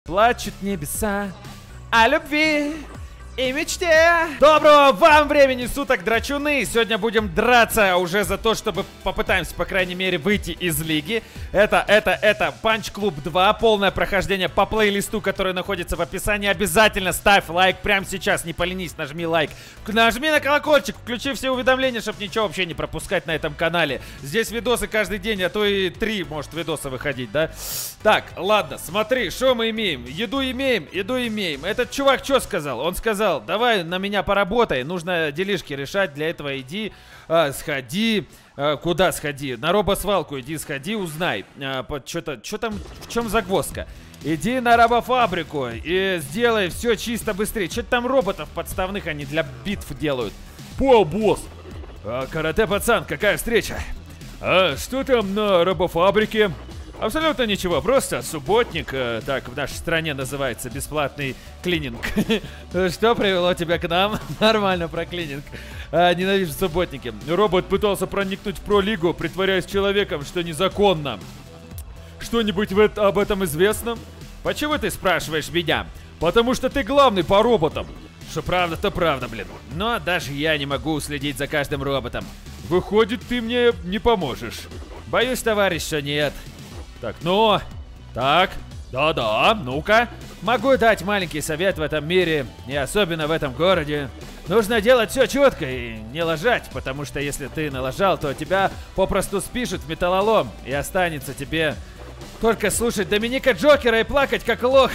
плачут небеса о любви и мечте. Доброго вам времени суток, драчуны! Сегодня будем драться уже за то, чтобы попытаемся, по крайней мере, выйти из лиги. Это Punch Club 2, полное прохождение по плейлисту, который находится в описании. Обязательно ставь лайк прямо сейчас, не поленись, нажми лайк. Нажми на колокольчик, включи все уведомления, чтобы ничего вообще не пропускать на этом канале. Здесь видосы каждый день, а то и 3, может, видоса выходить, да? Так, ладно, смотри, что мы имеем? Еду имеем. Этот чувак что сказал? Он сказал: давай на меня поработай, нужно делишки решать, для этого иди, сходи, куда сходи? На робосвалку иди, сходи, узнай, что там, в чем загвоздка? Иди на робофабрику и сделай все чисто быстрее. Что-то там роботов подставных они для битв делают. Понял, босс. Карате пацан, какая встреча? Что там на робофабрике? Абсолютно ничего, просто субботник, так в нашей стране называется, бесплатный клининг. Что привело тебя к нам? Нормально про клининг. Ненавижу субботники. Робот пытался проникнуть в пролигу, притворяясь человеком, что незаконно. Что-нибудь об этом известно? Почему ты спрашиваешь меня? Потому что ты главный по роботам. Что правда, то правда, блин. Но даже я не могу уследить за каждым роботом. Выходит, ты мне не поможешь. Боюсь, товарищ, что нет. Так, ну, так, да-да, ну-ка. Могу дать маленький совет в этом мире, и особенно в этом городе. Нужно делать все четко и не лажать, потому что если ты налажал, то тебя попросту спишут в металлолом, и останется тебе только слушать Доминика Джокера и плакать как лох.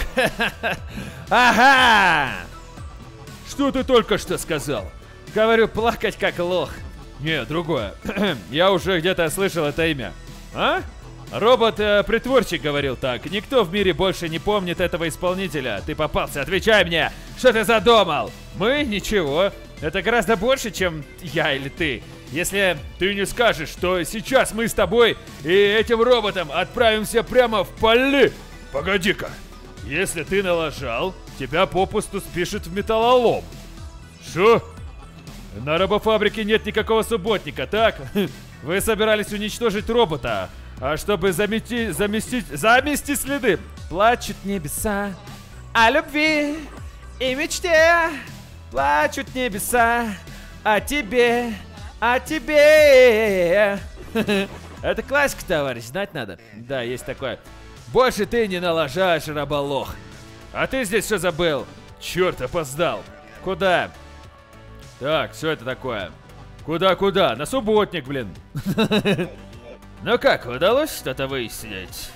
Ага! Что ты только что сказал? Говорю, плакать как лох. Не, другое. Я уже где-то слышал это имя. А? Робот-притворщик говорил так. Никто в мире больше не помнит этого исполнителя. Ты попался, отвечай мне. Что ты задумал? Мы? Ничего. Это гораздо больше, чем я или ты. Если ты не скажешь, что сейчас мы с тобой и этим роботом отправимся прямо в поле. Погоди-ка. Если ты налажал, тебя попусту спишут в металлолом. Что? На робофабрике нет никакого субботника, так? Вы собирались уничтожить робота. А чтобы замести следы. Плачут небеса о любви и мечте. Плачут небеса о тебе, о тебе. Это классика, товарищ, знать надо. Да, есть такое. Больше ты не налажаешь, раболох. А ты здесь что забыл? Черт, опоздал. Куда? Так, что это такое? Куда? На субботник, блин. Ну как, удалось что-то выяснить?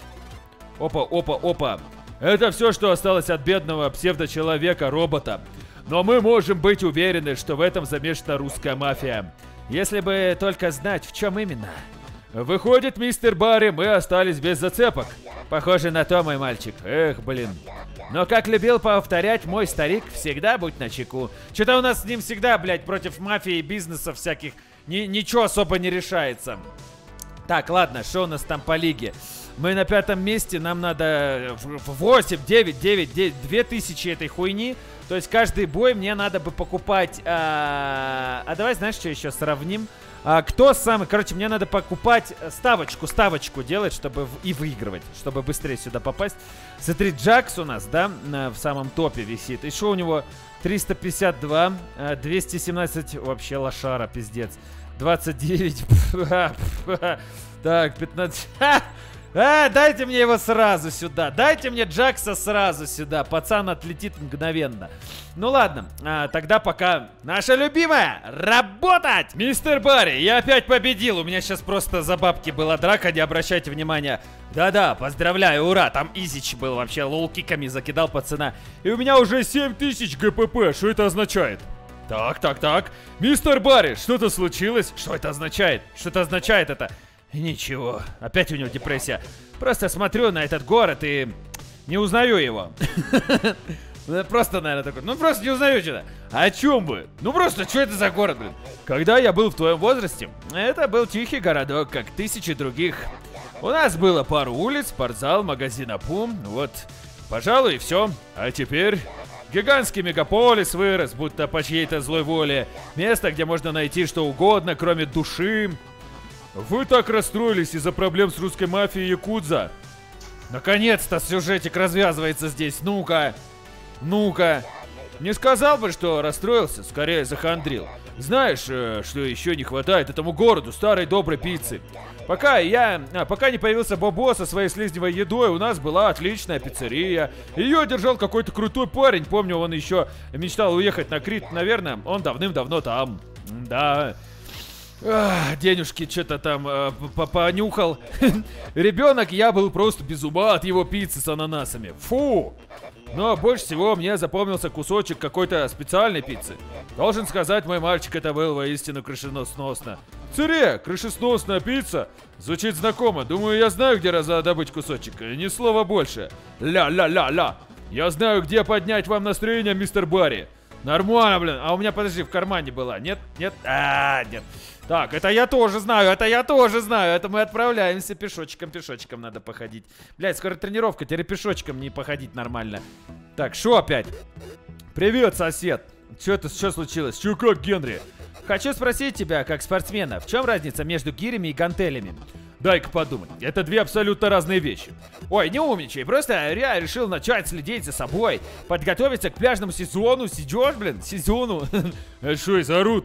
Опа. Это все, что осталось от бедного псевдочеловека-робота. Но мы можем быть уверены, что в этом замешана русская мафия. Если бы только знать, в чем именно. Выходит, мистер Барри, мы остались без зацепок. Похоже на то, мой мальчик. Эх, блин. Но, как любил повторять мой старик, всегда будь начеку. Что-то у нас с ним всегда, блядь, против мафии и бизнеса всяких ничего особо не решается. Так, ладно, что у нас там по лиге? Мы на 5-м месте, нам надо 8, 9, 2000 этой хуйни. То есть каждый бой мне надо бы покупать... давай, знаешь, что еще сравним? Кто самый... Короче, мне надо покупать ставочку делать, чтобы и выигрывать, чтобы быстрее сюда попасть. Смотри, Джакс у нас, да, в самом топе висит. И что у него? 352, 217, вообще лошара, пиздец. 29, так, 15... дайте мне его сразу сюда. Дайте мне Джакса сразу сюда. Пацан отлетит мгновенно. Ну ладно, тогда пока наша любимая работать! Мистер Барри, я опять победил. У меня сейчас просто за бабки была драка, не обращайте внимания. Да-да, поздравляю, ура. Там Изич был вообще, лоу-киками закидал пацана. И у меня уже 7000 ГПП. Что это означает? Так. Мистер Барри, что-то случилось? Что это означает? Что-то означает это? Ничего. Опять у него депрессия. Просто смотрю на этот город и не узнаю его. Просто, наверное, такой. Ну, просто не узнаю что-то. О чем вы? Ну, просто, что это за город, блин? Когда я был в твоем возрасте, это был тихий городок, как тысячи других. У нас было пару улиц, спортзал, магазин Апум. Вот, пожалуй, и все. А теперь... Гигантский мегаполис вырос, будто по чьей-то злой воле. Место, где можно найти что угодно, кроме души. Вы так расстроились из-за проблем с русской мафией Якудза. Наконец-то сюжетик развязывается здесь. Ну-ка. Ну-ка. Не сказал бы, что расстроился, скорее захандрил. Знаешь, что еще не хватает этому городу старой доброй пиццы? Пока не появился Бобо со своей слизневой едой, у нас была отличная пиццерия. Ее держал какой-то крутой парень. Помню, он еще мечтал уехать на Крит. Наверное, он давным-давно там. Да. Денежки что-то там понюхал. Ребенок, я был просто без ума от его пиццы с ананасами. Фу! Но больше всего мне запомнился кусочек какой-то специальной пиццы. Должен сказать, мой мальчик, это был воистину крышесносно. Цыре, крышесносная пицца. Звучит знакомо. Думаю, я знаю, где добыть кусочек. Ни слова больше. Ля-ля-ля-ля. Я знаю, где поднять вам настроение, мистер Барри. Нормально, блин. А у меня, подожди, в кармане была. Нет? Нет? Нет. Так, это я тоже знаю, Это мы отправляемся пешочком надо походить. Блядь, скоро тренировка, теперь пешочком не походить нормально. Так, шо опять? Привет, сосед. Что случилось? Чё как, Генри? Хочу спросить тебя, как спортсмена, в чем разница между гирями и гантелями? Дай-ка подумать, это две абсолютно разные вещи. Ой, не умничай, просто я решил начать следить за собой, подготовиться к пляжному сезону. Сидёшь, блин, сезону. А шо, и зарут?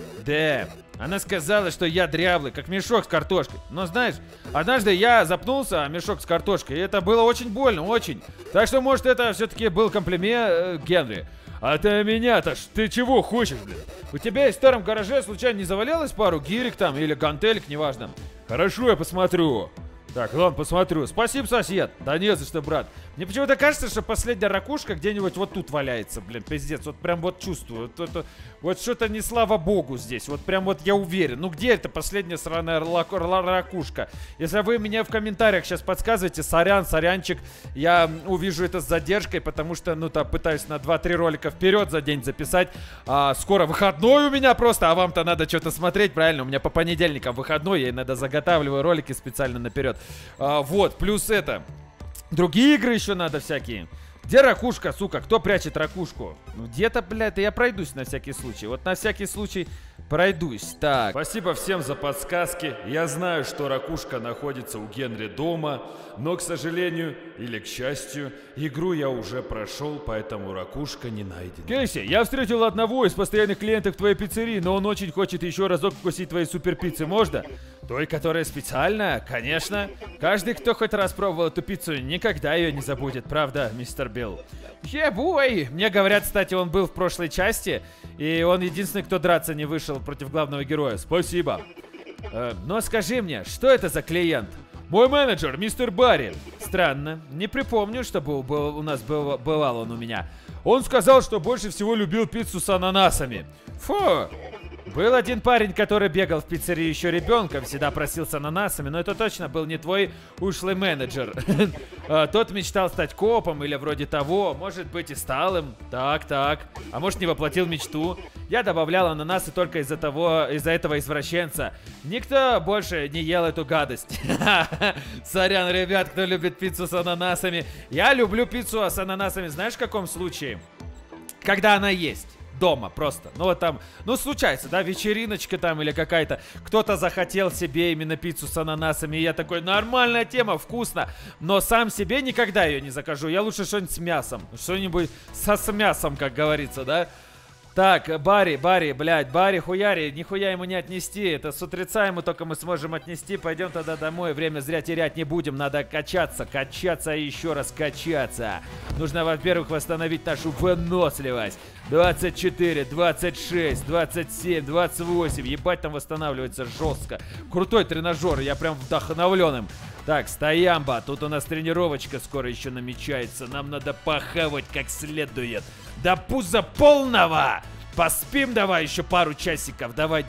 Да, она сказала, что я дряблый, как мешок с картошкой. Но знаешь, однажды я запнулся о мешок с картошкой, и это было очень больно, очень. Так что, может, это все-таки был комплимент, Генри. А ты меня-то ты чего хочешь, блин? У тебя в старом гараже случайно не завалялось пару гирек там или гантелек, неважно? Хорошо, я посмотрю. Так, ладно, посмотрю. Спасибо, сосед. Да не за что, брат. Мне почему-то кажется, что последняя ракушка где-нибудь вот тут валяется, блин, пиздец. Вот прям вот чувствую. Вот что-то не слава богу здесь. Вот прям вот я уверен. Ну где это последняя сраная ракушка? Если вы мне в комментариях сейчас подсказываете, сорянчик, я увижу это с задержкой, потому что, ну, там, пытаюсь на 2-3 ролика вперед за день записать. Скоро выходной у меня просто, а вам-то надо что-то смотреть, правильно? У меня по понедельникам выходной, я иногда заготавливаю ролики специально наперед. Вот, плюс это. Другие игры еще надо всякие. Где ракушка, сука? Кто прячет ракушку? Ну где-то, блядь, я пройдусь на всякий случай. Вот на всякий случай пройдусь. Так. Спасибо всем за подсказки. Я знаю, что ракушка находится у Генри дома, но, к сожалению, или к счастью, игру я уже прошел, поэтому ракушка не найдена. Кейси, я встретил одного из постоянных клиентов твоей пиццерии, но он очень хочет еще разок вкусить твои суперпиццы. Можно? Той, которая специальная? Конечно. Каждый, кто хоть раз пробовал эту пиццу, никогда ее не забудет, правда, мистер Билл? Ебой! Мне говорят, кстати, он был в прошлой части, и он единственный, кто драться не вышел против главного героя. Спасибо. Но скажи мне, что это за клиент? Мой менеджер, мистер Барри. Странно. Не припомню, чтобы у нас бывал он у меня. Он сказал, что больше всего любил пиццу с ананасами. Фу! Был один парень, который бегал в пиццерию еще ребенком, всегда просил с ананасами, но это точно был не твой ушлый менеджер. Тот мечтал стать копом или вроде того, может быть и стал им. Так. А может, не воплотил мечту? Я добавлял ананасы только из-за этого извращенца. Никто больше не ел эту гадость. Сорян, ребят, кто любит пиццу с ананасами. Я люблю пиццу с ананасами, знаешь, в каком случае? Когда она есть. Дома просто. Ну вот там, ну случается, да, вечериночка там или какая-то. Кто-то захотел себе именно пиццу с ананасами. И я такой, нормальная тема, вкусно. Но сам себе никогда ее не закажу. Я лучше что-нибудь с мясом. Что-нибудь с мясом, как говорится, да. Так, Барри, блядь, Барри хуяри, нихуя ему не отнести. Это с утреца ему только мы сможем отнести. Пойдем тогда домой, время зря терять не будем. Надо качаться и еще раз качаться. Нужно, во-первых, восстановить нашу выносливость. 24, 26, 27, 28. Ебать, там восстанавливается жестко. Крутой тренажер, я прям вдохновлен им. Так, стоямба, тут у нас тренировочка скоро еще намечается. Нам надо похавать как следует. До пуза полного! Поспим давай еще пару часиков. Давай,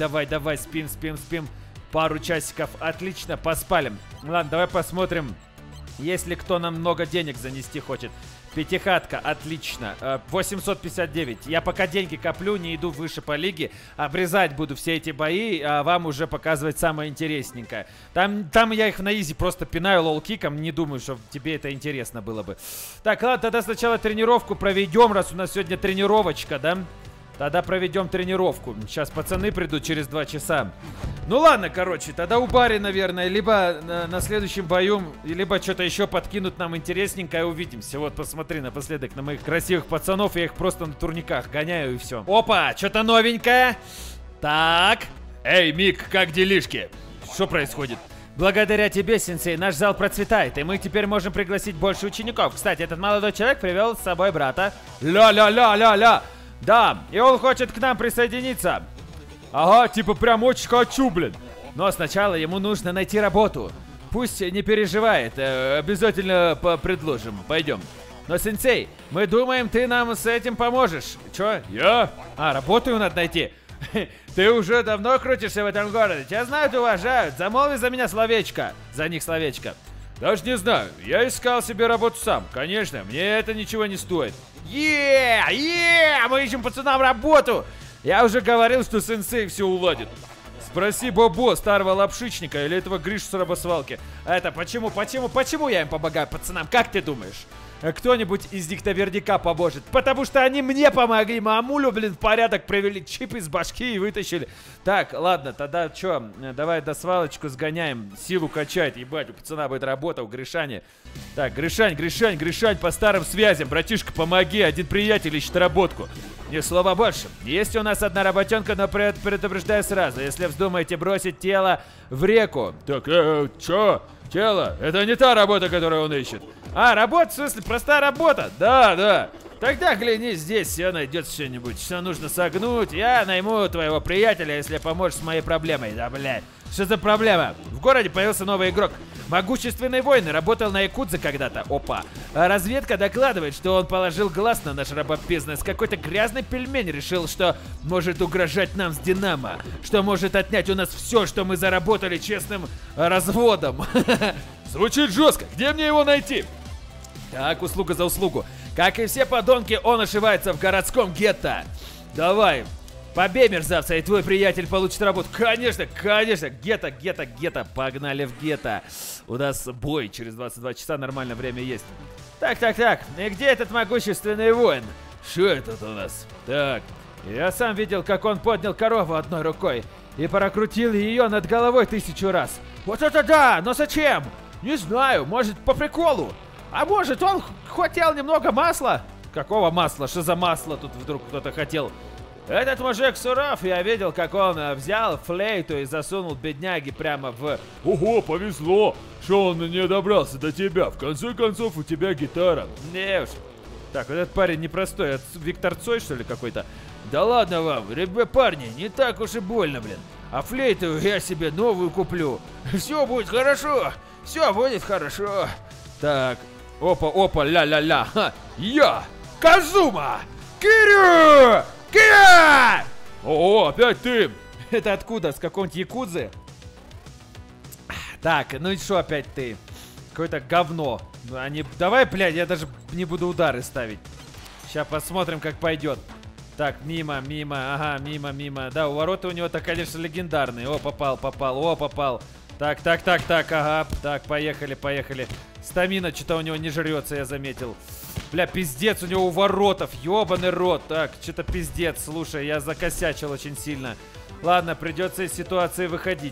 спим. Пару часиков, отлично, поспалим. Ладно, давай посмотрим, если кто нам много денег занести хочет. Пятихатка, отлично. 859. Я пока деньги коплю, не иду выше по лиге. Обрезать буду все эти бои, а вам уже показывать самое интересненькое. Там я их на изи просто пинаю лол-киком. Не думаю, что тебе это интересно было бы. Так, ладно, тогда сначала тренировку проведем, раз у нас сегодня тренировочка, да? Тогда проведем тренировку. Сейчас пацаны придут через 2 часа. Ну ладно, короче, тогда у Барри, наверное, либо на следующем бою, либо что-то еще подкинут нам интересненькое, увидимся. Вот, посмотри напоследок на моих красивых пацанов, я их просто на турниках гоняю и все. Опа, что-то новенькое. Так. Эй, Мик, как делишки? Что происходит? Благодаря тебе, сенсей, наш зал процветает, и мы теперь можем пригласить больше учеников. Кстати, этот молодой человек привел с собой брата. Ля-ля-ля-ля-ля. Да, и он хочет к нам присоединиться. Ага, типа прям очень хочу, блин. Но сначала ему нужно найти работу. Пусть не переживает, обязательно предложим, пойдем. Но, сенсей, мы думаем, ты нам с этим поможешь. Чё? Я? А, работу надо найти. Ты уже давно крутишься в этом городе. Тебя знают и уважают. Замолви за меня словечко. За них словечко. Даже не знаю. Я искал себе работу сам. Конечно, мне это ничего не стоит. Мы ищем пацанам работу. Я уже говорил, что сенсей все уладит. Спроси Бобо, старого лапшичника, или этого Гришу с рабосвалки. Это почему я им помогаю, пацанам? Как ты думаешь? Кто-нибудь из диктовердика поможет. Потому что они мне помогли. Мамулю, блин, в порядок привели. Чип из башки и вытащили. Так, ладно, тогда что? Давай до свалочку сгоняем. Силу качать. Ебать, у пацана будет работа, у Гришани. Так, Гришань, по старым связям. Братишка, помоги. Один приятель ищет работку. Ни слова больше. Есть у нас одна работенка, но предупреждаю сразу. Если вздумаете бросить тело в реку. Так, чё? Тело? Это не та работа, которую он ищет. А, работа? В смысле, простая работа? Да. Тогда гляни, здесь все найдется что-нибудь. Что нужно согнуть. Я найму твоего приятеля, если поможешь с моей проблемой. Да, блядь. Что за проблема? В городе появился новый игрок. Могущественный воин, работал на Якудзе когда-то. Опа. А разведка докладывает, что он положил глаз на наш робопизнес. Какой-то грязный пельмень решил, что может угрожать нам с Динамо. Что может отнять у нас все, что мы заработали честным разводом. Звучит жестко. Где мне его найти? Так, услуга за услугу. Как и все подонки, он ошивается в городском гетто. Давай. Побей мерзавца, и твой приятель получит работу. Конечно. Гетто. Погнали в гетто. У нас бой через 22 часа, нормально время есть. Так. И где этот могущественный воин? Что это у нас? Так. Я сам видел, как он поднял корову одной рукой и прокрутил ее над головой 1000 раз. Вот это да! Но зачем? Не знаю, может по приколу. А может он хотел немного масла? Какого масла? Что за масло тут вдруг кто-то хотел? Этот мужик суров, я видел, как он взял флейту и засунул бедняги прямо в... Ого, повезло, что он не добрался до тебя. В конце концов, у тебя гитара. Не уж. Так, вот этот парень непростой. Это Виктор Цой, что ли, какой-то? Да ладно вам, ребят, парни, не так уж и больно, блин. А флейту я себе новую куплю. Все будет хорошо. Все будет хорошо. Так, опа, ля-ля-ля. Я, Казума, Кирю! Киря! О, опять ты! Это откуда? С какого-нибудь якудзы? Так, ну и что опять ты? Какое-то говно. Давай, блядь, я даже не буду удары ставить. Сейчас посмотрим, как пойдет. Так, мимо. Ага, мимо. Да, ворота у него-то, конечно, легендарные. О, попал. О, попал. Так, ага. Так, поехали. Стамина что-то у него не жрется, я заметил. Бля, пиздец у него у воротов, ёбаный рот. Так, что-то пиздец, слушай, я закосячил очень сильно. Ладно, придется из ситуации выходить,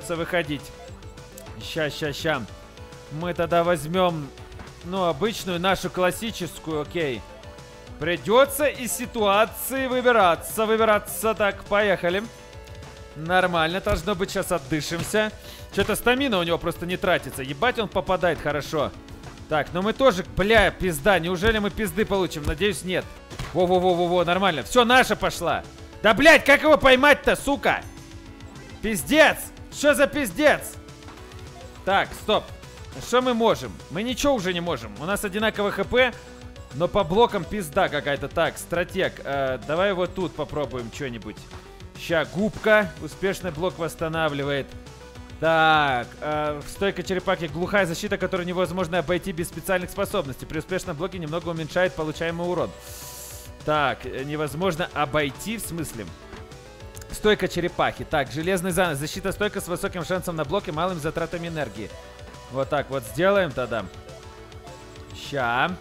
Ща. Мы тогда возьмем, ну, обычную нашу классическую, окей. Придется из ситуации выбираться. Так, поехали. Нормально, должно быть, сейчас отдышимся. Что-то стамина у него просто не тратится. Ебать, он попадает хорошо. Так, ну мы тоже, бля, пизда. Неужели мы пизды получим? Надеюсь, нет. Во, нормально. Все, наша пошла. Да, блядь, как его поймать-то, сука? Пиздец. Что за пиздец? Так, стоп. Что мы можем? Мы ничего уже не можем. У нас одинаковый хп, но по блокам пизда какая-то. Так, стратег. Давай вот тут попробуем что-нибудь. Ща, губка. Успешный блок восстанавливает. Так, стойка черепахи. Глухая защита, которую невозможно обойти без специальных способностей. При успешном блоке немного уменьшает получаемый урон. Так, невозможно обойти, в смысле? Стойка черепахи. Так, железный занавес. Защита стойка с высоким шансом на блок и малыми затратами энергии. Вот так вот сделаем тогда. Ща.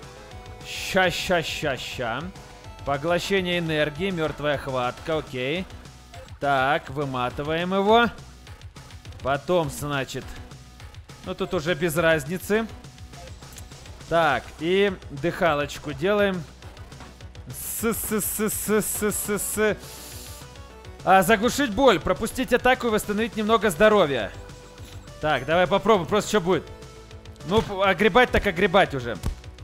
Поглощение энергии, мертвая хватка, окей. Так, выматываем его. Потом, значит... Ну, тут уже без разницы. Так, и дыхалочку делаем. Заглушить боль, пропустить атаку и восстановить немного здоровья. Так, давай попробуем, просто что будет. Ну, огребать так огребать уже.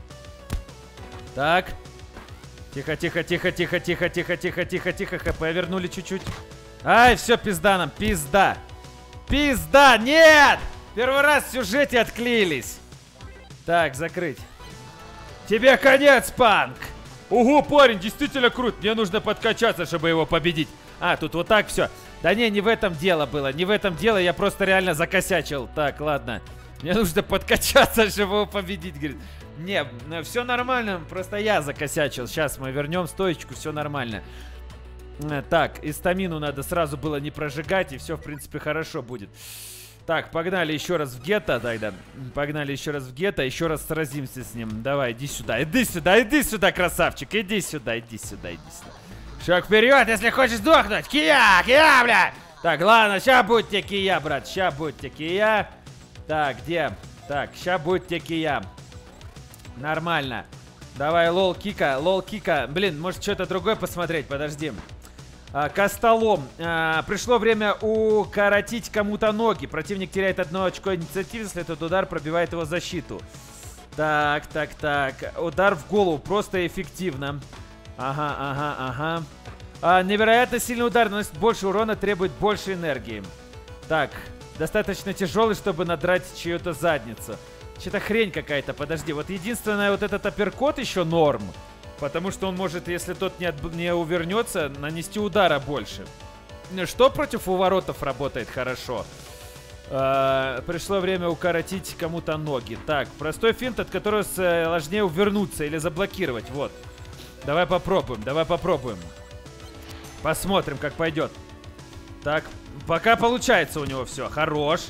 Так. Тихо, тихо, тихо, тихо, тихо, тихо, тихо, тихо, тихо. ХП вернули чуть-чуть. Ай, все, пизда нам, пизда. Пизда, нет! Первый раз в сюжете отклеились. Так, закрыть. Тебе конец, Панк! Ого, парень, действительно крут. Мне нужно подкачаться, чтобы его победить. А, тут вот так все. Да не в этом дело было. Не в этом дело, я просто реально закосячил. Так, ладно. Мне нужно подкачаться, чтобы его победить, говорит. Не, все нормально, просто я закосячил. Сейчас мы вернем стоечку, все нормально. Так, и стамину надо сразу было не прожигать, и все, в принципе, хорошо будет. Так, погнали еще раз в гетто тогда. Погнали еще раз в гетто, еще раз сразимся с ним. Давай, иди сюда, иди сюда, красавчик. Иди сюда, иди сюда, иди сюда. Шаг вперед, если хочешь сдохнуть. Кия, бля. Так, ладно, ща будет тебе кия, брат. Ща будет тебе кия. Так, где? Так, ща будет тебе кия. Нормально. Давай, лол кика. Блин, может что-то другое посмотреть, подожди. Костолом. Пришло время укоротить кому-то ноги. Противник теряет 1 очко инициативы, если этот удар пробивает его защиту. Так. Удар в голову. Просто эффективно. Ага. Невероятно сильный удар наносит больше урона, требует больше энергии. Так. Достаточно тяжелый, чтобы надрать чью-то задницу. Что-то хрень какая-то. Подожди. Вот единственное, вот этот апперкот еще норм. Потому что он может, если тот не увернется, нанести удара больше. Что против уворотов работает хорошо? Пришло время укоротить кому-то ноги. Так, простой финт, от которого сложнее увернуться или заблокировать. Вот. Давай попробуем. Посмотрим, как пойдет. Так, пока получается у него все. Хорош.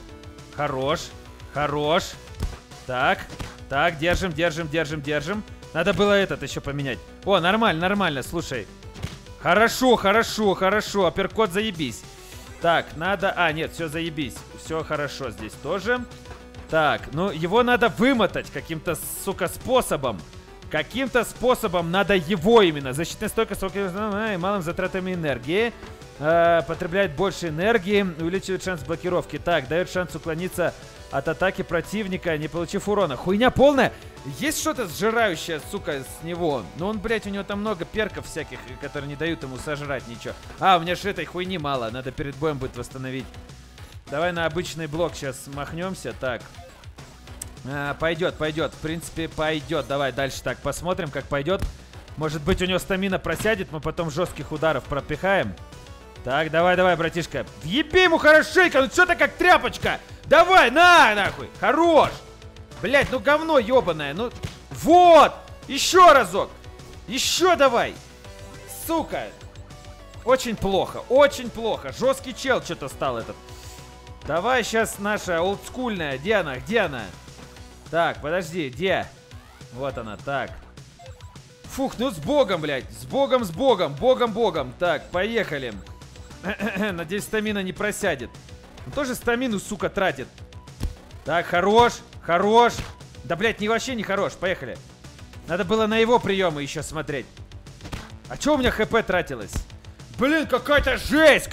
Так, держим. Надо было этот еще поменять. О, нормально, слушай. Хорошо. Апперкот, заебись. Так, надо... нет, все, заебись. Все хорошо здесь тоже. Так, ну, его надо вымотать каким-то, сука, способом. Каким-то способом надо его именно. Защитная стойкость с малым затратами энергии. Потребляет больше энергии. Увеличивает шанс блокировки. Так, дает шанс уклониться от атаки противника, не получив урона. Хуйня полная. Есть что-то сжирающее, сука, с него. Но он, блядь, у него там много перков всяких, которые не дают ему сожрать ничего. У меня же этой хуйни мало. Надо перед боем будет восстановить. Давай на обычный блок сейчас махнемся. Так. Пойдет. В принципе, пойдет. Давай дальше так посмотрим, как пойдет. Может быть, у него стамина просядет, мы потом жестких ударов пропихаем. Так, давай, братишка. Въеби ему хорошенько, ну что-то как тряпочка. Давай, нахуй. Хорош. Блять, ну говно ебаное. Ну, вот. Еще разок. Еще давай. Сука. Очень плохо. Жесткий чел что-то стал этот. Давай сейчас наша олдскульная. Где она? Так, подожди, где? Вот она, так. Фух, ну с богом, блядь. С богом. Богом. Так, поехали. Надеюсь, стамина не просядет. Он тоже стамину, сука, тратит. Так, хорош. Да, блядь, вообще не хорош. Поехали. Надо было на его приемы еще смотреть. А что у меня хп тратилось? Блин, какая-то жесть.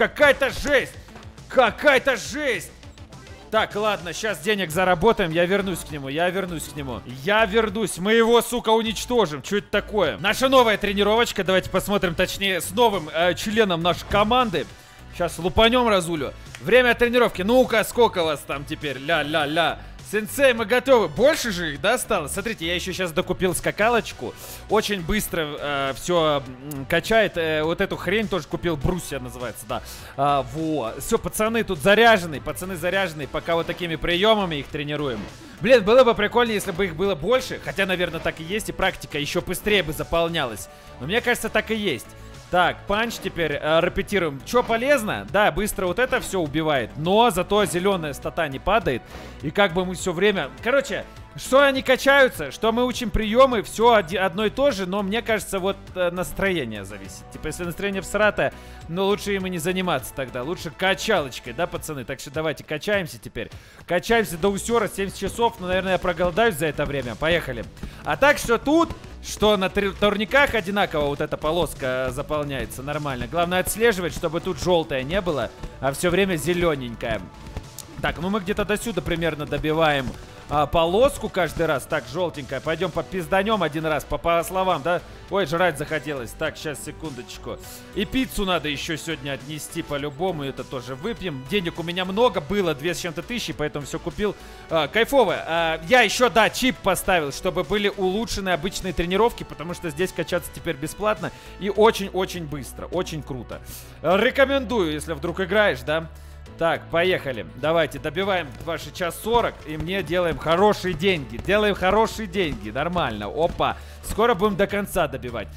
Так, ладно, сейчас денег заработаем, я вернусь к нему. Мы его, сука, уничтожим. Что это такое? Наша новая тренировочка. Давайте посмотрим, точнее, с новым членом нашей команды. Сейчас лупанем разулю. Время тренировки. Ну-ка, сколько вас там теперь? Ля-ля-ля. Сенсей, мы готовы. Больше же их, да, стало? Смотрите, я еще сейчас докупил скакалочку. Очень быстро все качает. Вот эту хрень тоже купил. Брусья называется, да. Вот. Все, пацаны тут заряжены. Пока вот такими приемами их тренируем. Блин, было бы прикольно, если бы их было больше. Хотя, наверное, так и есть. И практика еще быстрее бы заполнялась. Но мне кажется, так и есть. Так, панч теперь репетируем. Что полезно? Да, быстро вот это все убивает. Но зато зеленая стата не падает. И как бы мы все время... Короче, Что они качаются, что мы учим приемы, все одно и то же, но мне кажется, вот настроение зависит. Типа, если настроение всратое, но лучше им и не заниматься тогда. Лучше качалочкой, да, пацаны? Так что давайте качаемся теперь. Качаемся до усера 70 часов, но, наверное, я проголодаюсь за это время. Поехали. А так что тут, что на турниках одинаково вот эта полоска заполняется нормально. Главное отслеживать, чтобы тут желтое не было, а все время зелененькое. Так, ну мы где-то до сюда примерно добиваем полоску каждый раз. Так, желтенькая. Пойдем попизданем один раз, по словам, да? Ой, жрать захотелось. Так, сейчас, секундочку. И пиццу надо еще сегодня отнести по-любому. Это тоже выпьем. Денег у меня много было, 2 с чем-то тысячи, поэтому все купил. Кайфово. Я еще, да, чип поставил, чтобы были улучшены обычные тренировки, потому что здесь качаться теперь бесплатно и очень-очень быстро. Очень круто. Рекомендую, если вдруг играешь, да? Так, поехали. Давайте добиваем ваши час 40, и мне делаем хорошие деньги. Делаем хорошие деньги. Нормально. Опа. Скоро будем до конца добивать.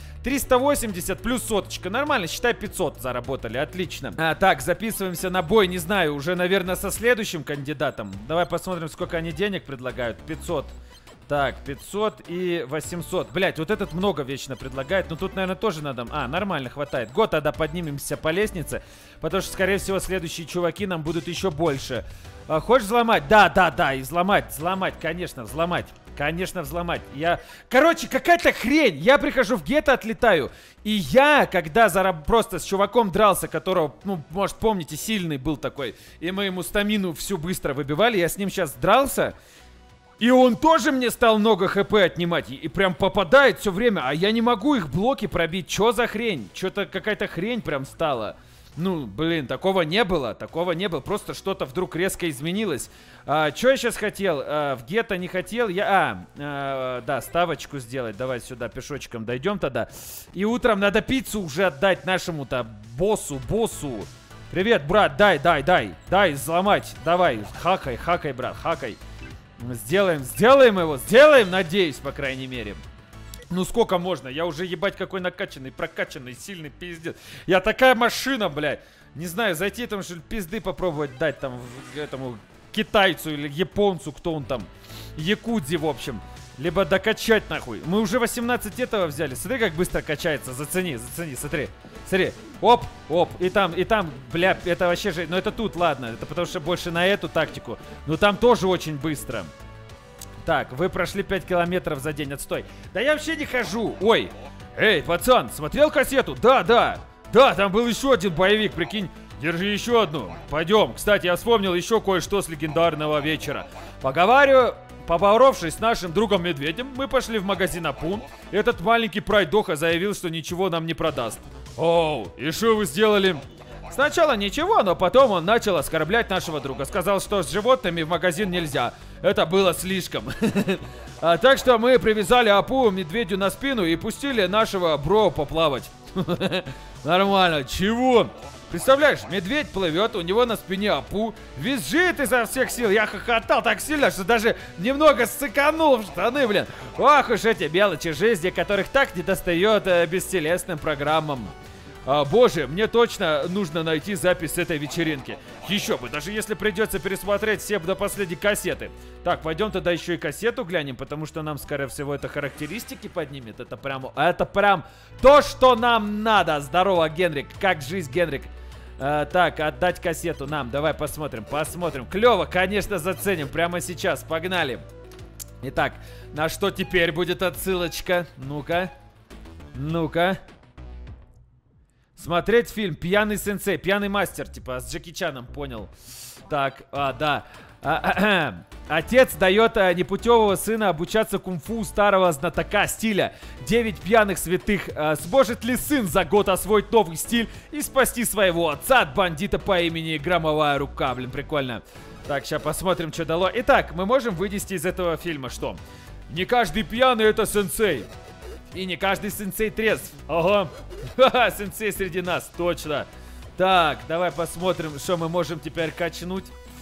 380 плюс соточка. Нормально, считай, 500 заработали. Отлично. Так, записываемся на бой. Не знаю, уже, наверное, со следующим кандидатом. Давай посмотрим, сколько они денег предлагают. 500. Так, 500 и 800. Блять, вот этот много вечно предлагает. Но тут, наверное, тоже надо... нормально, хватает. Год тогда поднимемся по лестнице. Потому что, скорее всего, следующие чуваки нам будут еще больше. Хочешь взломать? Да, и взломать. Взломать, конечно, взломать. Конечно, взломать. Короче, какая-то хрень. Я прихожу в гетто, отлетаю. И я, когда просто с чуваком дрался, которого, ну, может, помните, сильный был такой. И мы ему стамину всю быстро выбивали. Я с ним сейчас дрался. И он тоже мне стал много хп отнимать. И прям попадает все время. А я не могу их блоки пробить. Чё за хрень? Чё-то какая-то хрень прям стала. Ну, блин, такого не было. Такого не было. Просто что-то вдруг резко изменилось. Чё я сейчас хотел? В гетто не хотел. Да, ставочку сделать. Давай сюда пешочком дойдем тогда. И утром надо пиццу уже отдать нашему-то боссу. Привет, брат, дай, взломать. Давай, хакай, брат, хакай. Сделаем его, надеюсь, по крайней мере. Ну сколько можно? Я уже, ебать, какой накачанный, прокачанный, сильный пиздец. Я такая машина, блядь. Не знаю, зайти там, что ли, пизды попробовать дать там этому китайцу или японцу, кто он там. Якудзе, в общем. Либо докачать, нахуй. Мы уже 18 этого взяли. Смотри, как быстро качается. Зацени, смотри. Оп. И там, бля, это вообще же... Ну, это тут, ладно. Это потому что больше на эту тактику. Но там тоже очень быстро. Так, вы прошли 5 километров за день. Отстой. Да я вообще не хожу. Ой. Эй, пацан, смотрел кассету? Да, там был еще один боевик, прикинь. Держи еще одну. Пойдем. Кстати, я вспомнил еще кое-что с легендарного вечера. Поборовшись с нашим другом Медведем, мы пошли в магазин Апун. Этот маленький пройдоха заявил, что ничего нам не продаст. Оу, и что вы сделали? Сначала ничего, но потом он начал оскорблять нашего друга. Сказал, что с животными в магазин нельзя. Это было слишком. Так что мы привязали Апу Медведю на спину и пустили нашего бро поплавать. Нормально. Чего? Представляешь, медведь плывет, у него на спине Апу, визжит изо всех сил. Я хохотал так сильно, что даже немного ссыканул в штаны, блин. Ох уж эти мелочи жизни, которых так не достает бестелесным программам. Боже, мне точно нужно найти запись с этой вечеринки. Еще бы, даже если придется пересмотреть все до последней кассеты. Так, пойдем тогда еще и кассету глянем, потому что нам, скорее всего, это характеристики поднимет. Это прям то, что нам надо. Здорово, Генрик. Как жизнь, Генрик? Так, отдать кассету нам. Давай посмотрим. Клево, конечно, заценим. Прямо сейчас. Погнали. Итак, на что теперь будет отсылочка? Ну-ка. Смотреть фильм «Пьяный сенсей», «Пьяный мастер», типа, с Джеки Чаном, понял. Так, да. Отец дает непутевого сына обучаться кунг-фу у старого знатока стиля. 9 пьяных святых. Сможет ли сын за год освоить новый стиль и спасти своего отца от бандита по имени Громовая рука? Блин, прикольно. Так, сейчас посмотрим, что дало. Итак, мы можем вынести из этого фильма что? Не каждый пьяный — это сенсей. И не каждый сенсей трезв. Ага. Ха-ха, сенсей среди нас, точно. Так, давай посмотрим, что мы можем теперь качнуть.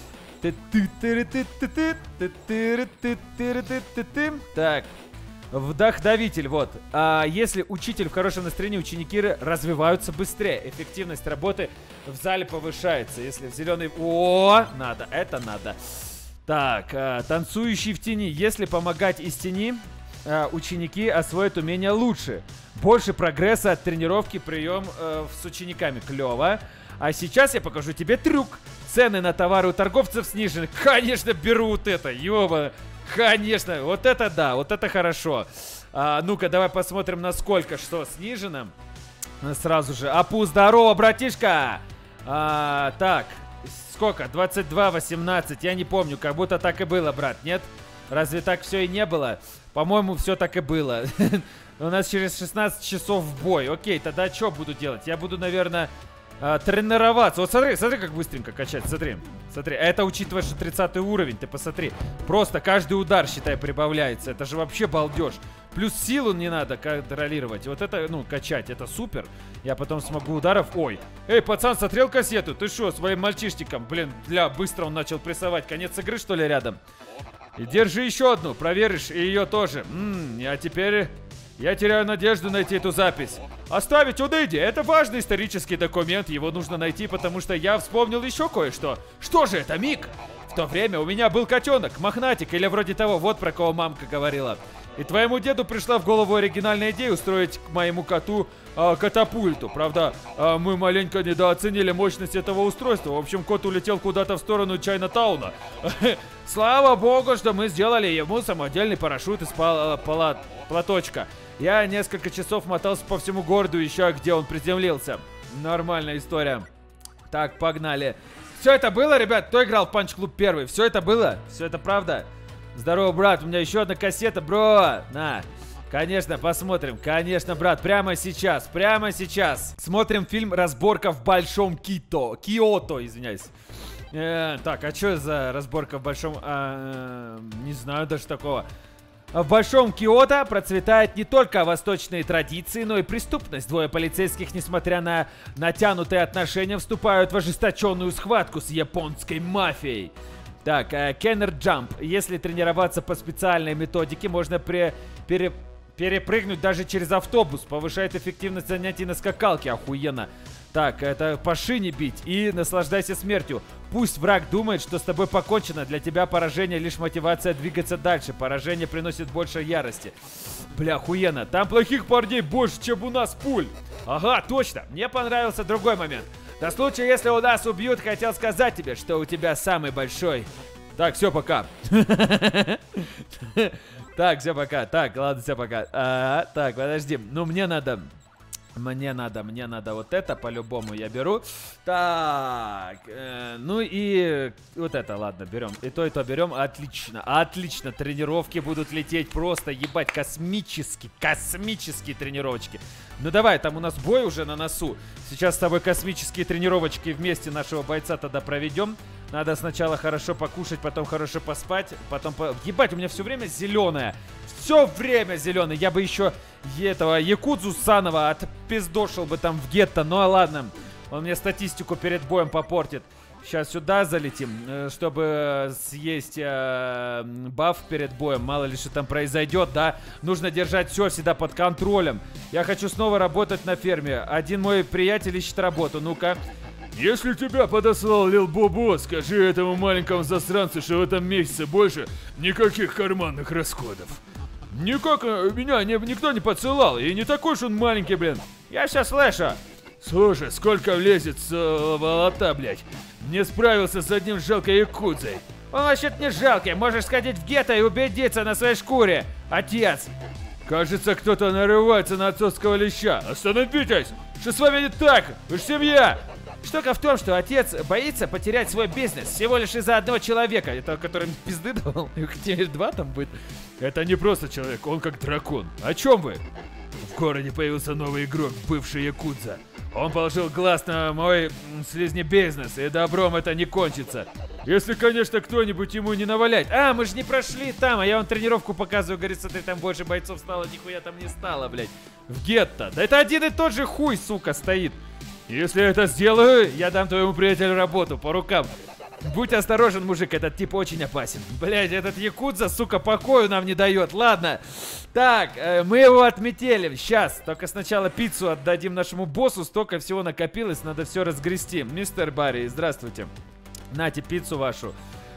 Так, вдохновитель, вот. Если учитель в хорошем настроении, ученики развиваются быстрее. Эффективность работы в зале повышается. Если в зеленый... О, надо, это надо. Так, танцующий в тени. Если помогать из тени, ученики освоят умения лучше. Больше прогресса от тренировки, прием с учениками. Клево. А сейчас я покажу тебе трюк. Цены на товары у торговцев снижены. Конечно, беру вот это, ёба. Конечно, вот это да, вот это хорошо. Ну-ка, давай посмотрим, насколько что снижено. Сразу же. Апу, здорово, братишка. Так, сколько? 22-18, я не помню, как будто так и было, брат, нет? Разве так все и не было? По-моему, все так и было. У нас через 16 часов в бой. Окей, тогда что буду делать? Я буду, наверное, тренироваться. Вот смотри, смотри, как быстренько качать, смотри. Смотри, это учитывая, что 30 уровень, ты посмотри. Просто каждый удар, считай, прибавляется. Это же вообще балдеж. Плюс силу не надо контролировать. Вот это, ну, качать, это супер. Я потом смогу ударов... Ой, эй, пацан, смотрел кассету? Ты что, своим мальчишником? Блин, быстро он начал прессовать. Конец игры, что ли, рядом? И держи еще одну, проверишь, и ее тоже. А теперь... Я теряю надежду найти эту запись. Оставить Удыди. Это важный исторический документ. Его нужно найти, потому что я вспомнил еще кое-что. Что же это, Мик? В то время у меня был котенок, мохнатик или вроде того. Вот про кого мамка говорила. И твоему деду пришла в голову оригинальная идея устроить к моему коту катапульту. Правда, мы маленько недооценили мощность этого устройства. В общем, кот улетел куда-то в сторону Чайна-тауна. Слава богу, что мы сделали ему самодельный парашют из платочка. Я несколько часов мотался по всему городу, ища, где он приземлился. Нормальная история. Так, погнали. Все это было, ребят? Кто играл в Punch Club 1? Все это было? Все это правда? Здорово, брат. У меня еще одна кассета, бро. На. Конечно, посмотрим. Конечно, брат. Прямо сейчас. Прямо сейчас. Смотрим фильм «Разборка в Большом Киото», извиняюсь. Так, а что за разборка в Большом... не знаю даже такого. В Большом Киото процветают не только восточные традиции, но и преступность. Двое полицейских, несмотря на натянутые отношения, вступают в ожесточенную схватку с японской мафией. Так, Кеннер Джамп. Если тренироваться по специальной методике, можно перепрыгнуть даже через автобус. Повышает эффективность занятий на скакалке. Охуенно. Так, это по шине бить и наслаждайся смертью. Пусть враг думает, что с тобой покончено. Для тебя поражение лишь мотивация двигаться дальше. Поражение приносит больше ярости. Бля, охуенно. Там плохих парней больше, чем у нас пуль. Ага, точно. Мне понравился другой момент. На случай, если у нас убьют, хотел сказать тебе, что у тебя самый большой. Так, все, пока. Так, все, пока. Так, ладно, все, пока. Так, подожди. Ну, мне надо вот это, по-любому я беру. Так, ну и вот это, ладно, берем. И то берем. Отлично, отлично. Тренировки будут лететь просто, ебать, космические тренировочки. Ну давай, там у нас бой уже на носу. Сейчас с тобой космические тренировочки вместе нашего бойца тогда проведем. Надо сначала хорошо покушать, потом хорошо поспать, потом... Ебать, у меня все время зеленое. Все время зеленый. Я бы еще этого Якудзу Санова отпиздошил бы там в гетто. Ну а ладно, он мне статистику перед боем попортит. Сейчас сюда залетим, чтобы съесть баф перед боем. Мало ли что там произойдет, да. Нужно держать все всегда под контролем. Я хочу снова работать на ферме. Один мой приятель ищет работу. Ну-ка. Если тебя подослал Лил Бобо, скажи этому маленькому засранцу, что в этом месяце больше никаких карманных расходов. Никак меня никто не подсылал, и не такой уж он маленький, блин. Я все слышу. Слушай, сколько влезет с волота, блядь. Не справился с одним жалкой якудзой. Он вообще не жалкий, можешь сходить в гетто и убедиться на своей шкуре, отец. Кажется, кто-то нарывается на отцовского леща. Остановитесь! Что с вами не так? Вы же семья! Штука в том, что отец боится потерять свой бизнес всего лишь из-за одного человека. Это который пизды давал. Их теперь два там будет. Это не просто человек, он как дракон. О чем вы? В городе появился новый игрок, бывший якудза. Он положил глаз на мой слизни бизнес, и добром это не кончится. Если, конечно, кто-нибудь ему не навалять. А, мы же не прошли там, а я вам тренировку показываю. Говорит, смотри, там больше бойцов стало, нихуя там не стало, блядь. В гетто. Да это один и тот же хуй, сука, стоит. Если я это сделаю, я дам твоему приятелю работу по рукам. Будь осторожен, мужик, этот тип очень опасен. Блять, этот якудза, сука, покою нам не дает. Ладно. Так, мы его отметили. Сейчас, только сначала пиццу отдадим нашему боссу. Столько всего накопилось, надо все разгрести. Мистер Барри, здравствуйте. Нате пиццу вашу.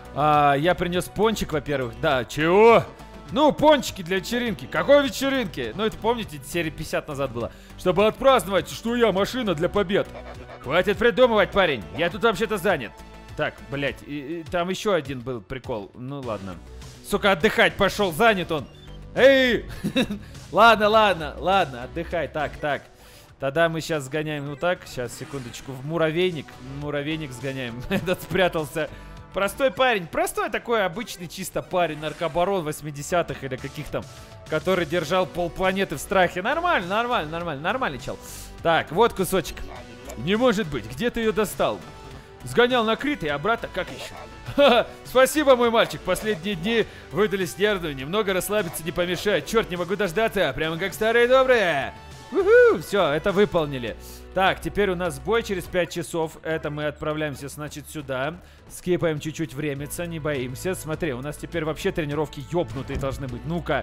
Я принес пончик, во-первых. Да, чего? Ну, пончики для вечеринки. Какой вечеринки? Ну, это помните, серии 50 назад было. Чтобы отпраздновать, что я машина для побед. Хватит придумывать, парень. Я тут вообще-то занят. Так, блять, там еще один был прикол. Ну, ладно. Сука, отдыхать пошел, занят он. Эй! Ладно, отдыхай. Так. Тогда мы сейчас сгоняем, вот так. Сейчас, секундочку, в муравейник. Муравейник сгоняем. Этот спрятался. Простой парень, простой такой обычный чисто парень, наркобарон 80-х или каких там, который держал полпланеты в страхе. Нормальный чел. Так, вот кусочек. Не может быть, где ты ее достал? Сгонял на Крит и обратно, как еще? Ха-ха, спасибо, мой мальчик, последние дни выдались нервные, немного расслабиться не помешает. Черт, не могу дождаться, прямо как старые добрые. Все, это выполнили. Так, теперь у нас бой через 5 часов. Это мы отправляемся, значит, сюда. Скипаем чуть-чуть времени, не боимся. Смотри, у нас теперь вообще тренировки ёбнутые должны быть. Ну-ка.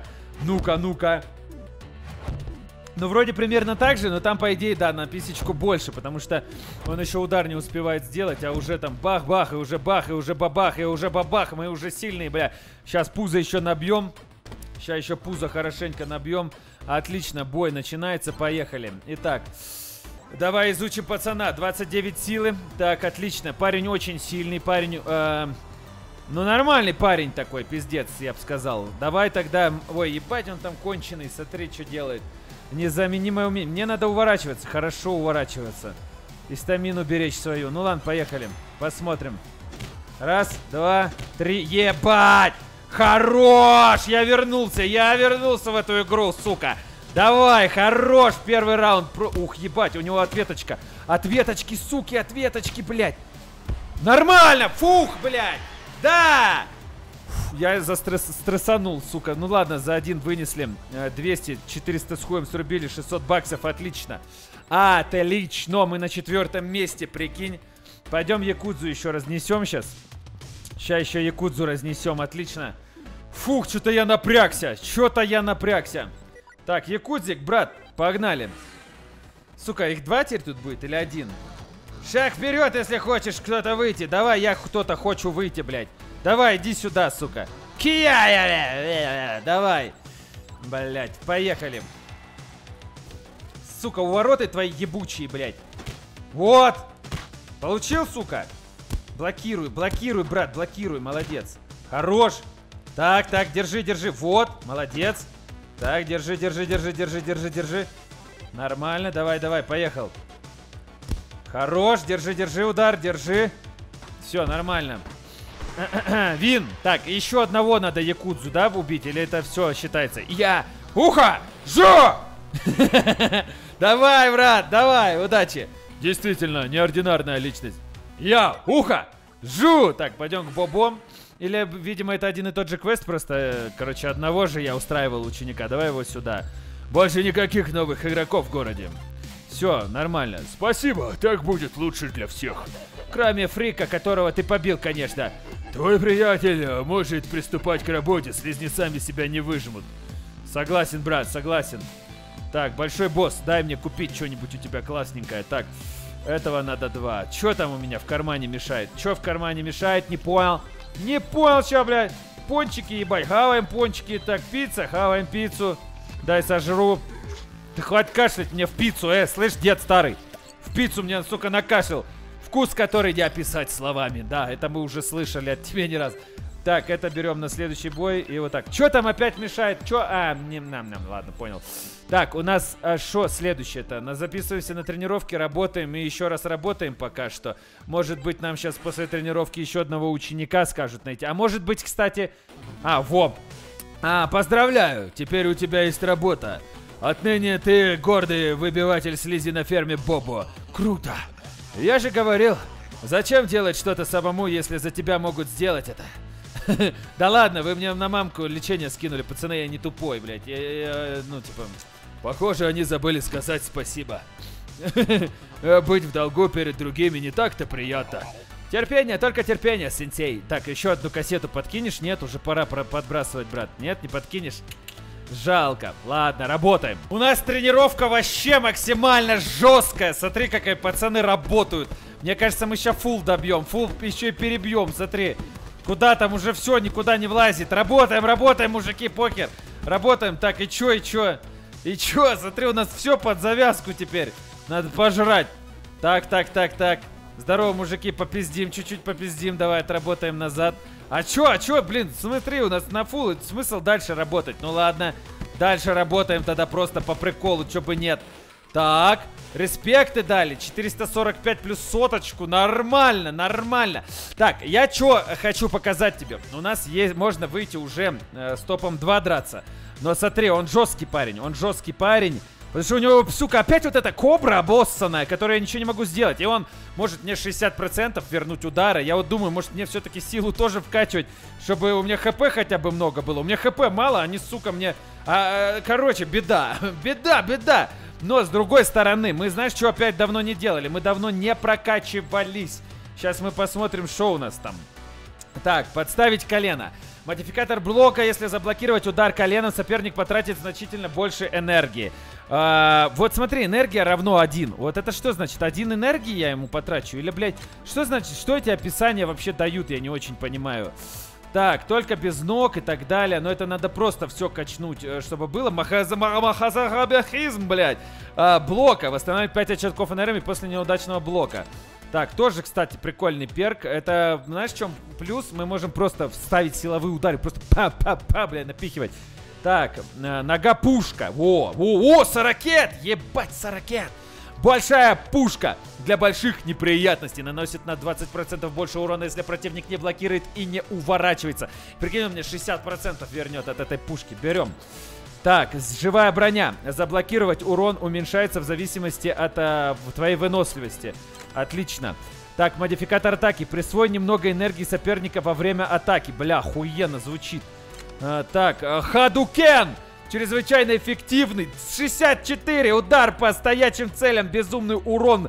Ну, вроде примерно так же, но там, по идее, да, на писечку больше, потому что он еще удар не успевает сделать, а уже там бах-бах, и уже бах, и уже бабах, и уже бабах, мы уже сильные, бля. Сейчас пузо еще набьем. Сейчас еще пузо хорошенько набьем. Отлично, бой начинается, поехали. Итак, давай изучим пацана. 29 силы. Так, отлично. Парень очень сильный, парень... ну, нормальный парень такой, пиздец, я бы сказал. Давай тогда... Ой, ебать, он там конченый, смотри, что делает. Незаменимое умение. Мне надо уворачиваться, хорошо уворачиваться. И стамину беречь свою. Ну ладно, поехали. Посмотрим. Раз, два, три. Ебать! Хорош! Я вернулся в эту игру, сука. Давай, хорош, первый раунд. Ух, ебать, у него ответочка. Ответочки, суки, ответочки, блядь. Нормально, фух, блядь. Да! Я стрессанул, сука. Ну ладно, за один вынесли 200, 400 с хуем срубили, 600 баксов, отлично. Отлично, мы на 4-м месте, прикинь. Пойдем якудзу еще разнесем сейчас. Сейчас еще якудзу разнесем, отлично. Фух, что-то я напрягся. Так, якудзик, брат, погнали. Сука, их 2 теперь тут будет или 1? Шаг вперед, если хочешь кто-то выйти. Давай, я кто-то хочу выйти, блядь. Давай, иди сюда, сука. Давай. Блядь, поехали. Сука, увороты твои ебучие, блядь. Вот. Получил, сука? Блокируй, брат, блокируй, молодец. Хорош. Так, держи, вот, молодец. Так, держи. Нормально, давай, поехал. Хорош, держи, удар, держи. Все, нормально. Вин. Так, еще одного надо якудзу, да, убить? Или это все считается? Ухо! Жо! Давай, брат, давай, удачи. Действительно, неординарная личность. Ухо! Жу! Так, пойдем к бобом. Или, видимо, это один и тот же квест, просто, короче, одного же я устраивал ученика. Давай его сюда. Больше никаких новых игроков в городе. Все, нормально. Спасибо, так будет лучше для всех. Кроме Фрика, которого ты побил, конечно. Твой приятель может приступать к работе, слизнецами себя не выжмут. Согласен, брат, согласен. Так, большой босс, дай мне купить что-нибудь у тебя классненькое. Так, этого надо 2. Что там у меня в кармане мешает? Что в кармане мешает? Не понял. Не понял, что, блядь. Пончики, ебать. Хаваем пончики. Так, пицца, хаваем пиццу. Дай сожру. Ты хватит кашлять мне в пиццу, слышь, дед старый. В пиццу мне, сука, накашлял. Вкус, который не описать словами. Да, это мы уже слышали от тебя не раз. Так, это берем на следующий бой. И вот так. Что там опять мешает? Что? Ладно, понял. Так, у нас что следующее-то? Записываемся на тренировки, работаем и еще раз работаем пока что. Может быть, нам сейчас после тренировки еще одного ученика скажут найти. А может быть, кстати... поздравляю, теперь у тебя есть работа. Отныне ты гордый выбиватель слизи на ферме Бобо. Круто. Я же говорил, зачем делать что-то самому, если за тебя могут сделать это? Да ладно, вы мне на мамку лечение скинули, пацаны, я не тупой, блядь. Похоже, они забыли сказать спасибо. Быть в долгу перед другими не так-то приятно. Терпение, только терпение, сенсей. Так, еще одну кассету подкинешь? Нет, уже пора подбрасывать, брат. Нет, не подкинешь? Жалко. Ладно, работаем. У нас тренировка вообще максимально жесткая. Смотри, как пацаны работают. Мне кажется, мы сейчас фул добьем. Фул еще и перебьем, смотри. Куда там уже все, никуда не влазит. Работаем, работаем, мужики, покер. Работаем. Так, и чё, и чё? И чё? Смотри, у нас все под завязку теперь. Надо пожрать. Так, так, так, так. Здорово, мужики, попиздим, чуть-чуть попиздим. Давай, отработаем назад. А чё, блин, смотри, у нас на фулл. Смысл дальше работать? Ну ладно. Дальше работаем тогда просто по приколу, чё бы нет. Так, респекты дали. 445 плюс соточку. Нормально, нормально. Так, я чё хочу показать тебе. У нас есть, можно выйти уже с топом 2 драться. Но смотри, он жесткий парень. Он жесткий парень. Потому что у него, сука, опять вот эта кобра обоссанная, которой я ничего не могу сделать. И он может мне 60% вернуть удара. Я вот думаю, может мне все-таки силу тоже вкачивать, чтобы у меня хп хотя бы много было. У меня хп мало, они, сука, мне... короче, беда. Беда. Но с другой стороны, мы, знаешь, что опять давно не делали? Мы давно не прокачивались. Сейчас мы посмотрим, что у нас там. Так, подставить колено. Модификатор блока, если заблокировать удар коленом, соперник потратит значительно больше энергии. Вот смотри, энергия равно 1. Вот это что значит? 1 энергии я ему потрачу? Или, блядь, что значит? Что эти описания вообще дают? Я не очень понимаю. Так, только без ног и так далее. Но это надо просто все качнуть, чтобы было. Махазахабяхизм, блядь. Блока. Восстановить 5 очков энергии после неудачного блока. Так, тоже, кстати, прикольный перк. Это, знаешь, в чем плюс? Мы можем просто вставить силовые удары. Просто па-па-па, блядь, напихивать. Так, нога-пушка. О, сорокет! Ебать, сорокет! Большая пушка для больших неприятностей. Наносит на 20% больше урона, если противник не блокирует и не уворачивается. Прикинь, он мне 60% вернет от этой пушки. Берем. Так, живая броня. Заблокировать урон уменьшается в зависимости от твоей выносливости. Отлично. Так, модификатор атаки. Присвой немного энергии соперника во время атаки. Бля, охуенно звучит. Так, Хадукен. Чрезвычайно эффективный. 64. Удар по стоячим целям. Безумный урон.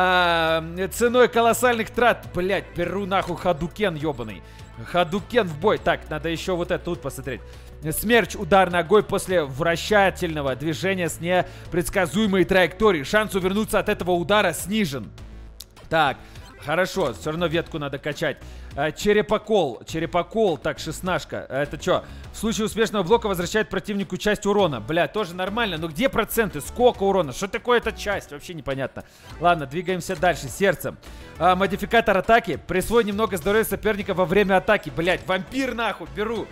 Ценой колоссальных трат. Блять, беру нахуй Хадукен, ебаный. Хадукен в бой. Так, надо еще вот это тут посмотреть. Смерч, удар ногой после вращательного движения с непредсказуемой траекторией. Шанс увернуться от этого удара снижен. Так, хорошо, все равно ветку надо качать. Черепокол, так, 16-ка. Это что? В случае успешного блока возвращает противнику часть урона. Бля, тоже нормально, но где проценты? Сколько урона? Что такое эта часть? Вообще непонятно. Ладно, двигаемся дальше, сердцем. Модификатор атаки. Присвой немного здоровья соперника во время атаки. Блять, вампир нахуй, беру.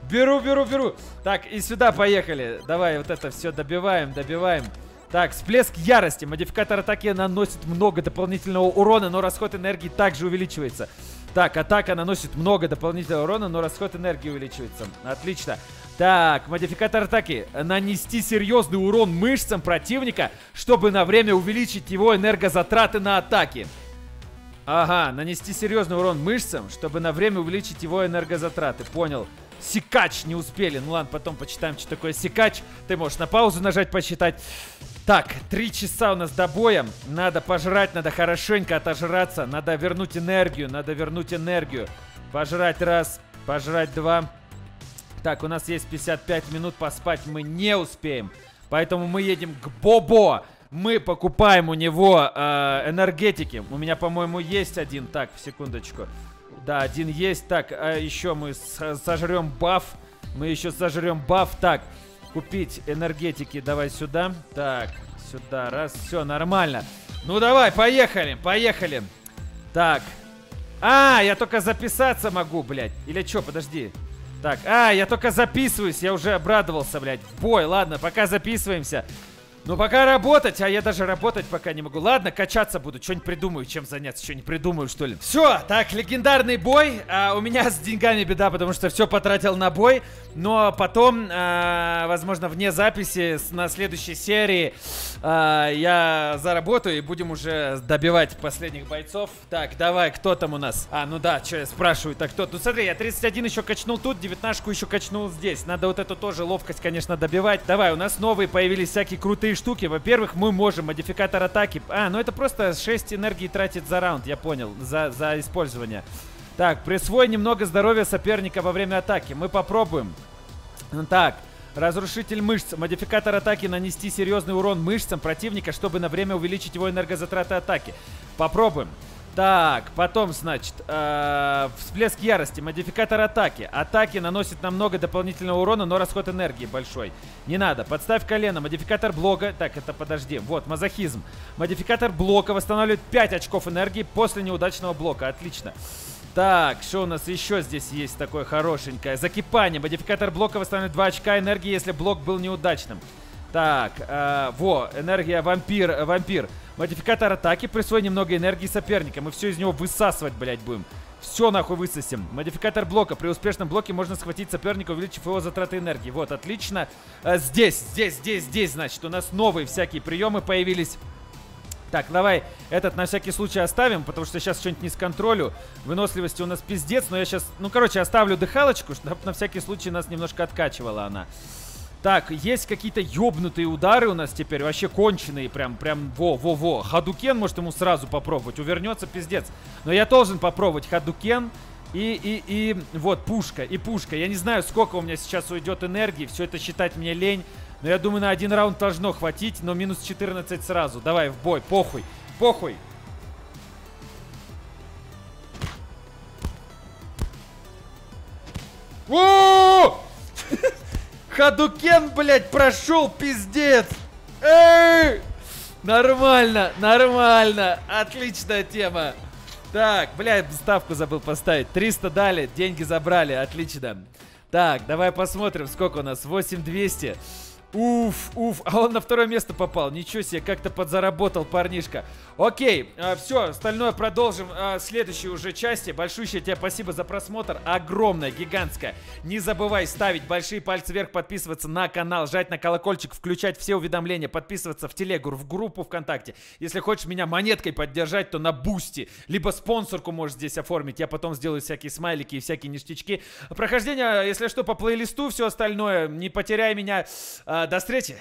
Так, и сюда поехали. Давай вот это все добиваем. Так, всплеск ярости. Модификатор атаки наносит много дополнительного урона, но расход энергии также увеличивается. Так, атака наносит много дополнительного урона, но расход энергии увеличивается. Отлично. Так, модификатор атаки. Нанести серьезный урон мышцам противника, чтобы на время увеличить его энергозатраты на атаки. Ага, нанести серьезный урон мышцам, чтобы на время увеличить его энергозатраты. Понял. Секач не успели. Ну ладно, потом почитаем, что такое секач. Ты можешь на паузу нажать, посчитать. Так, 3 часа у нас до боя. Надо пожрать, надо хорошенько отожраться. Надо вернуть энергию. Пожрать раз, пожрать два. Так, у нас есть 55 минут, поспать мы не успеем. Поэтому мы едем к Бобо. Мы покупаем у него энергетики. У меня, по-моему, есть один. Так, секундочку. Да, один есть. Так, еще мы сожрем баф. Так, купить энергетики. Давай сюда. Так, сюда. Раз, все, нормально. Ну, давай, поехали. Так. Я только записаться могу, блядь. Или что, подожди. Так, я только записываюсь. Я уже обрадовался, блядь. В бой, ладно, пока записываемся. Ну, пока работать, я даже работать пока не могу. Ладно, качаться буду, что-нибудь придумаю, чем заняться, что не придумаю, что ли. Все, так, легендарный бой. У меня с деньгами беда, потому что все потратил на бой. Но потом, возможно, вне записи, на следующей серии я заработаю и будем уже добивать последних бойцов. Так, давай, кто там у нас? Ну да, что я спрашиваю, так кто? Ну смотри, я 31 еще качнул тут, 19-ку еще качнул здесь. Надо вот эту тоже ловкость, конечно, добивать. Давай, у нас новые появились всякие крутые штуки. Во-первых, мы можем модификатор атаки. Ну это просто 6 энергии тратит за раунд, я понял, за использование. Так, присвой немного здоровья соперника во время атаки. Мы попробуем. Так, разрушитель мышц. Модификатор атаки. Нанести серьезный урон мышцам противника, чтобы на время увеличить его энергозатраты атаки. Попробуем. Так, потом, значит, всплеск ярости, модификатор атаки. Атаки наносит намного дополнительного урона, но расход энергии большой. Не надо. Подставь колено, модификатор блока. Так, это подожди. Вот, мазохизм. Модификатор блока восстанавливает 5 очков энергии после неудачного блока. Отлично. Так, что у нас еще здесь есть такое хорошенькое? Закипание. Модификатор блока восстанавливает 2 очка энергии, если блок был неудачным. Так, энергия вампир. Модификатор атаки, присвой немного энергии соперника. Мы все из него высасывать, блядь, будем. Все нахуй высосим. Модификатор блока. При успешном блоке можно схватить соперника, увеличив его затраты энергии. Вот, отлично. Здесь, значит, у нас новые всякие приемы появились. Так, давай этот на всякий случай оставим, потому что сейчас что-нибудь не сконтролю. Выносливости у нас пиздец, но я сейчас, оставлю дыхалочку, чтобы на всякий случай нас немножко откачивала она. Так, есть какие-то ёбнутые удары у нас теперь, вообще конченые, прям, во-во-во. Хадукен, может, ему сразу попробовать, увернется, пиздец. Но я должен попробовать Хадукен и вот, пушка. Я не знаю, сколько у меня сейчас уйдет энергии, все это считать мне лень. Но я думаю, на один раунд должно хватить, но минус 14 сразу. Давай, в бой, похуй. О! Хадукен, блядь, прошел, пиздец. Эй! Нормально. Отличная тема. Так, блядь, ставку забыл поставить. 300 дали, деньги забрали, отлично. Так, давай посмотрим, сколько у нас. 8200. Уф, а он на второе место попал. Ничего себе, как-то подзаработал парнишка. Окей, все, остальное продолжим в следующей уже части. Большущее тебе спасибо за просмотр. Огромное, гигантское. Не забывай ставить большие пальцы вверх, подписываться на канал, жать на колокольчик, включать все уведомления, подписываться в телегу, в группу ВКонтакте. Если хочешь меня монеткой поддержать, то на Бусти. Либо спонсорку можешь здесь оформить. Я потом сделаю всякие смайлики и всякие ништячки. Прохождение, если что, по плейлисту, все остальное. Не потеряй меня. До встречи!